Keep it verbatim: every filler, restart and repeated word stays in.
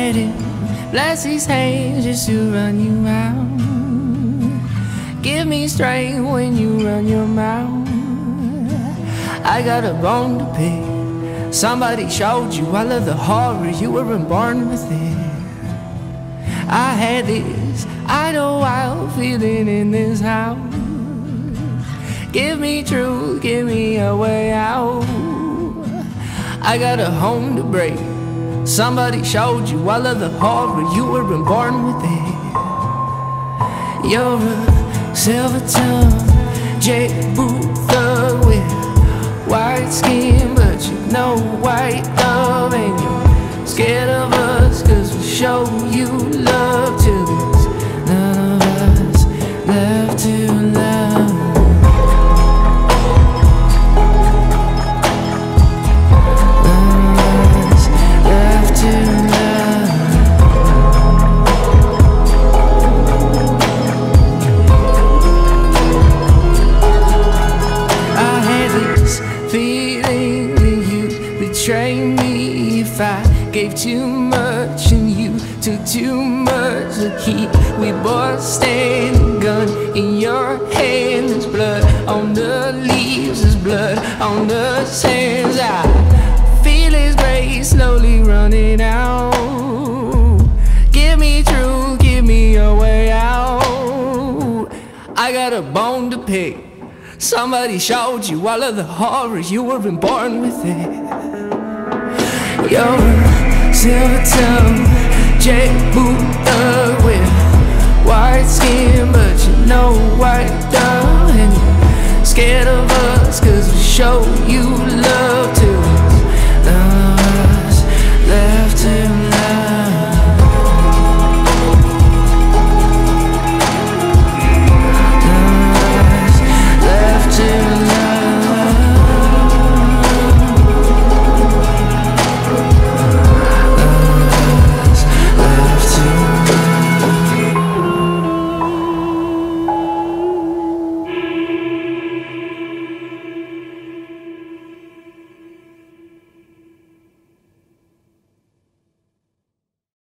had him bless his hands just to run you out. Give me strength when you run your mouth. I got a bone to pick. Somebody showed you all of the horror, you weren't born with it. I had this idle feeling in this house. Give me truth, give me a way out. I got a home to break. Somebody showed you all of the horror, you weren't born with it. You're a silver-tongued jackboot thug with white skin, but you know white love. And you're scared of us, cause we'll show you love till there's none of us left to love. None of us left to love. I had this feeling that you'd betray me if I gave too much and you took too much to keep. We both stand a gun in your hand. There's blood on the leaves, there's blood on the sands. I feel his grace slowly running out. Give me truth, give me a way out. I got a bone to pick. Somebody showed you all of the horror, you weren't born with it. You're a silver-tongued jackboot thug with white skin, but you know white love. And you're scared of us, cause we show you love.